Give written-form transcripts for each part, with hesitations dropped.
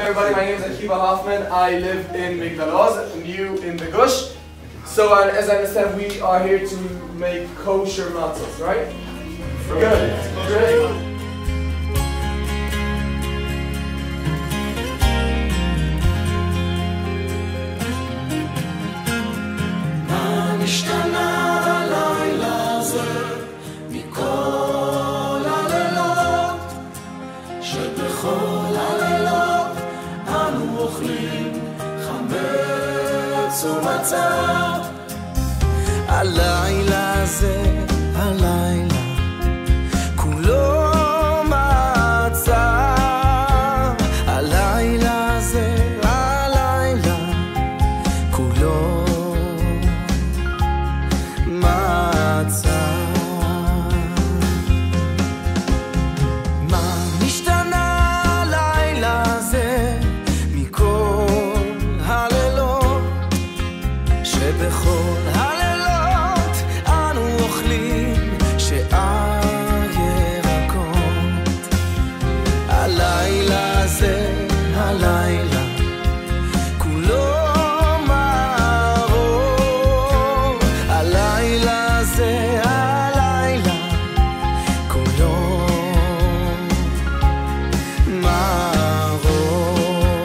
everybody, my name is Akiva Hoffman. I live in Migdal Oz, new in the Gush. So as I understand, we are here to make kosher matzahs, right? Good. Great. שבכל הלילות אנו אוכלים חמץ ומצה. הלילה הזה, הלילה כולו מצה. הלילה הזה, הלילה כולו מצה. בכל הלילות אנו אוכלים שאר ירקות. הלילה הזה, הלילה כולו מרור. הלילה הזה, הלילה כולו מרור.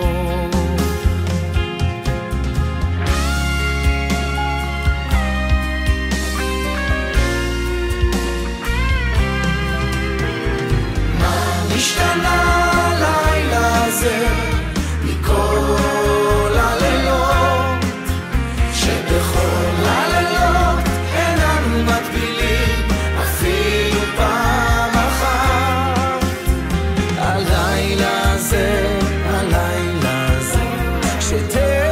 השתנה הלילה הזה מכל הלילות, שבכל הלילות איננו מטבילים אפילו פעם אחת. הלילה הזה, הלילה הזה, שתי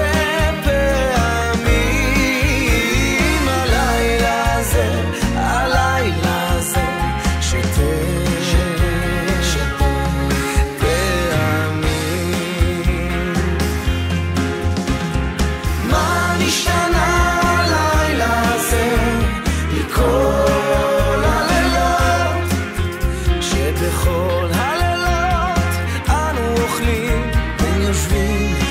פעמים. הלילה הזה, הלילה הזה, שתי בכל הלילות אנו אוכלים ויושבים